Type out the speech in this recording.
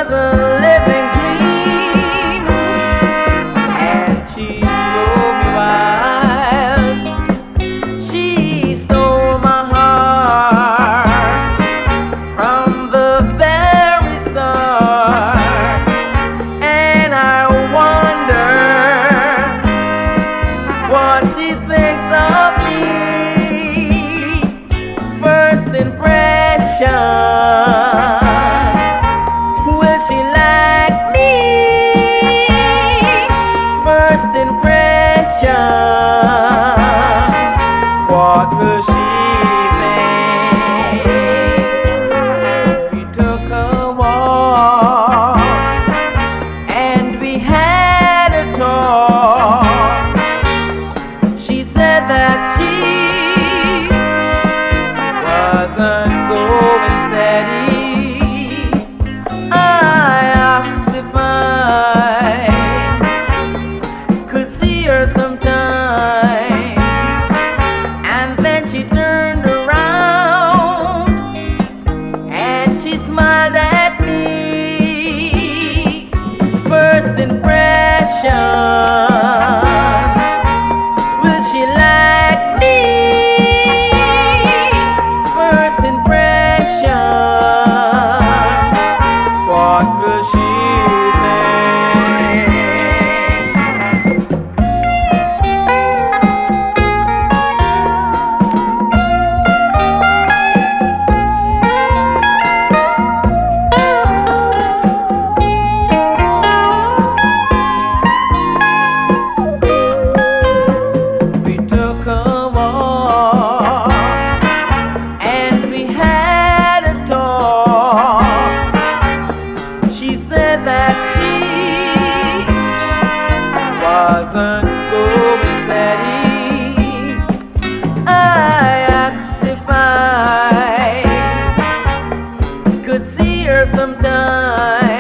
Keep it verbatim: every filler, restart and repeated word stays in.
was a living dream, and she drove me wild. She stole my heart from the very start, and I wonder what she thinks of me. First impression, will she like me? First impression, what will she think? We took a walk and we had a talk. She said that she wasn't going steady. I asked if I could see her sometime, and then she turned around and she smiled at me. First impression, will she like me? First impression, what will she think? We took a walk and we had a talk. She said that she wasn't going steady. I asked if I could see her sometime,